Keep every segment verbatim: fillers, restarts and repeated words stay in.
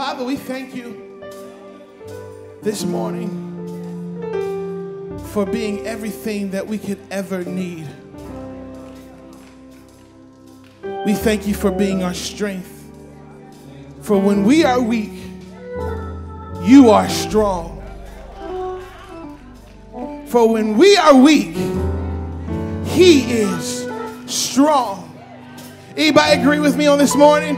Father, we thank you this morning for being everything that we could ever need. We thank you for being our strength. For when we are weak, you are strong. For when we are weak, he is strong. Anybody agree with me on this morning?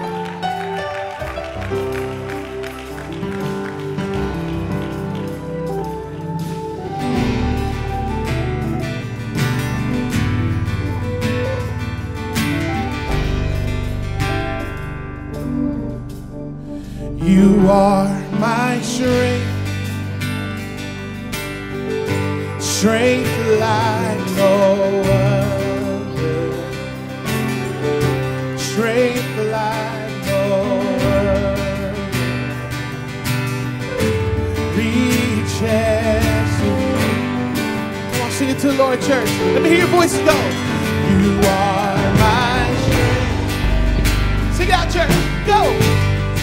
You are my strength, strength like no other, strength like no other, reaches to me. Come on, sing it to the Lord, church. Let me hear your voices go. You are my strength. Sing it out, church. Go.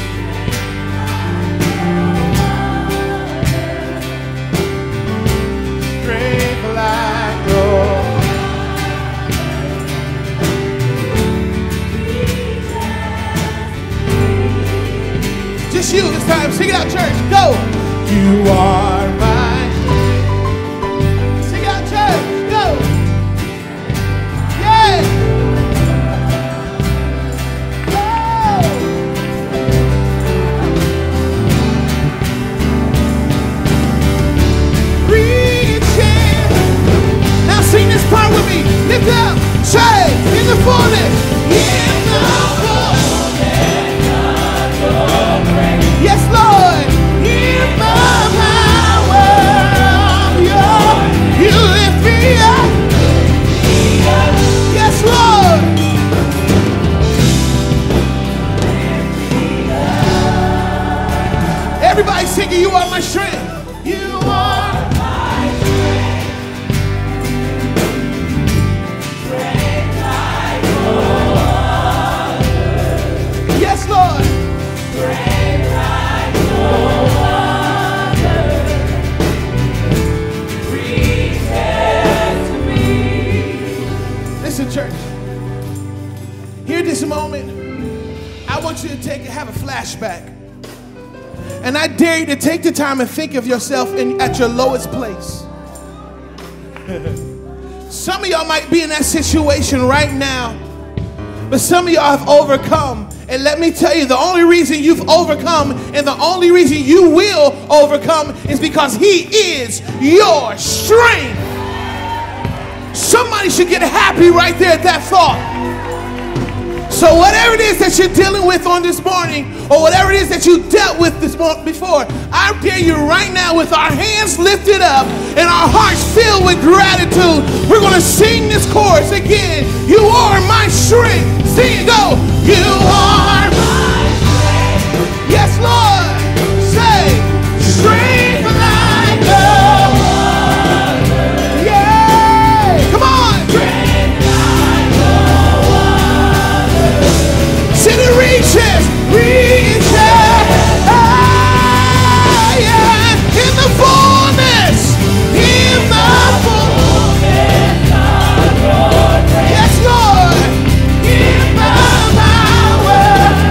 Just you this time. Sing it out, church. Go. You are my. Sing it out, church. Go. Yeah. Go. Reaching. Now sing this part with me. Lift up. Say in the fullness. In the fullness. Yes, Lord, in the power of your, you lift me up. Yes, Lord. Everybody singing, you are my strength. You are my strength. Strength like no other. Yes, Lord. Strength like no other, reaches to me. Listen, church. Here this moment, I want you to take have a flashback. And I dare you to take the time and think of yourself in, at your lowest place. Some of y'all might be in that situation right now, but some of y'all have overcome. And let me tell you, the only reason you've overcome and the only reason you will overcome is because he is your strength. Somebody should get happy right there at that thought. So whatever it is that you're dealing with on this morning, or whatever it is that you dealt with this morning before, I dare you right now with our hands lifted up and our hearts filled with gratitude, we're going to sing this chorus again. You are my strength. Sing it, go. You are my strength. Yes, Lord. Say, strength like no other. Yeah. Come on. Strength like no other. City reaches, reaches. Ah, yeah. In the fullness, in the fullness of your grace. Yes, Lord. In the power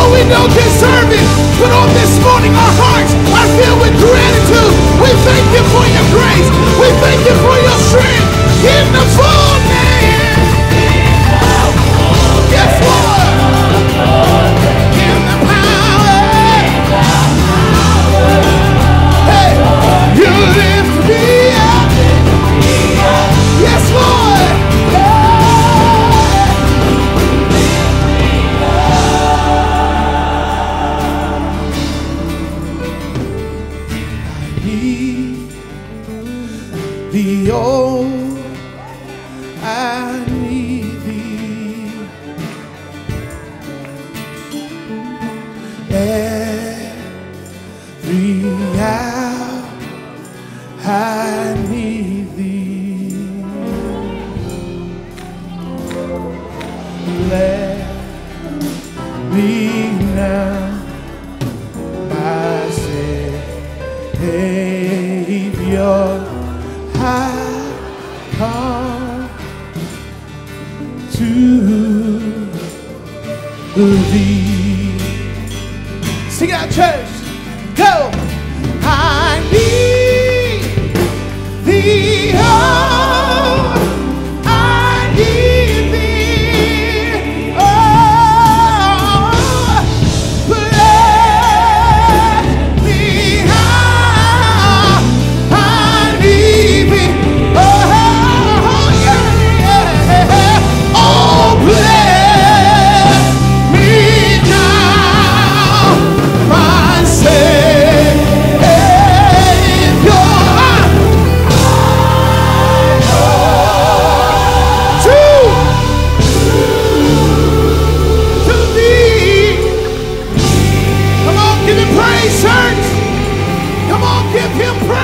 though we don't deserve it, but on this morning our hearts are filled with gratitude. We thank you for your grace. We thank you for your strength. In the fullness. Yes, Lord. In the power. Hey, you lift me up. Yes, Lord. I need thee, oh, I need thee. Every hour I need thee. Let me now, my Savior, I come to thee. Sing out, church. Go. I need thee. Oh, I need thee. Oh, bless me how I need thee. Oh, yeah, yeah. Oh, bless me now, my Savior. To, to thee. Come on, give him praise, church. Come on, give him praise.